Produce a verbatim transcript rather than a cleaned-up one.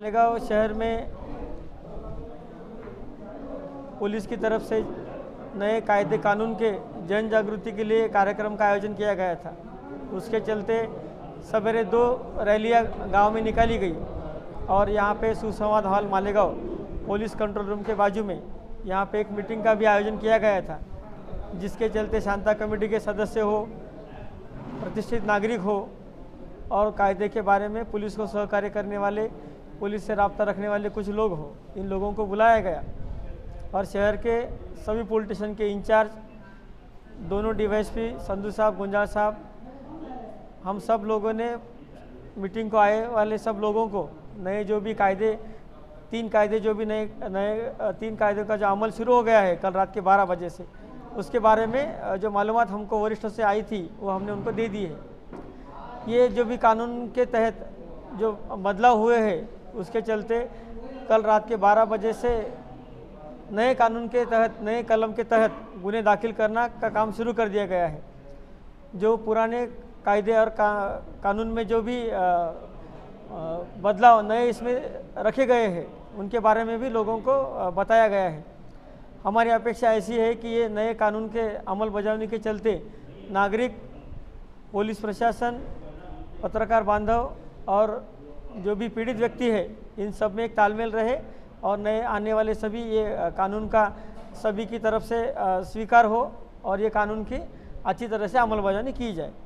मालेगांव शहर में पुलिस की तरफ से नए कायदे कानून के जन जागृति के लिए कार्यक्रम का आयोजन किया गया था। उसके चलते सवेरे दो रैलियां गांव में निकाली गई और यहां पे Susanvad hall Malegaon police control room के बाजू में यहां पे एक मीटिंग का भी आयोजन किया गया था, जिसके चलते शांता कमेटी के सदस्य हो, प्रतिष्ठित नागरिक हो और कायदे के बारे में पुलिस को सहकार्य करने वाले, पुलिस से राब्ता रखने वाले कुछ लोग हो, इन लोगों को बुलाया गया और शहर के सभी पुलिस स्टेशन के इंचार्ज, दोनों डीवाईएसपी संधू साहब, गुंजाल साहब, हम सब लोगों ने मीटिंग को आए वाले सब लोगों को नए जो भी कायदे, तीन कायदे जो भी नए नए तीन कायदों का जो अमल शुरू हो गया है कल रात के बारह बजे से, उसके बारे में जो मालूमात हमको वरिष्ठों से आई थी वो हमने उनको दे दी है। ये जो भी कानून के तहत जो बदलाव हुए हैं उसके चलते कल रात के बारह बजे से नए कानून के तहत, नए कलम के तहत गुने दाखिल करना का काम शुरू कर दिया गया है। जो पुराने कायदे और का, कानून में जो भी आ, आ, बदलाव नए इसमें रखे गए हैं उनके बारे में भी लोगों को बताया गया है। हमारी अपेक्षा ऐसी है कि ये नए कानून के अमल बजावनी के चलते नागरिक, पुलिस प्रशासन, पत्रकार बांधव और जो भी पीड़ित व्यक्ति है, इन सब में एक तालमेल रहे और नए आने वाले सभी ये कानून का सभी की तरफ से स्वीकार हो और ये कानून की अच्छी तरह से अमल बजावनी की जाए।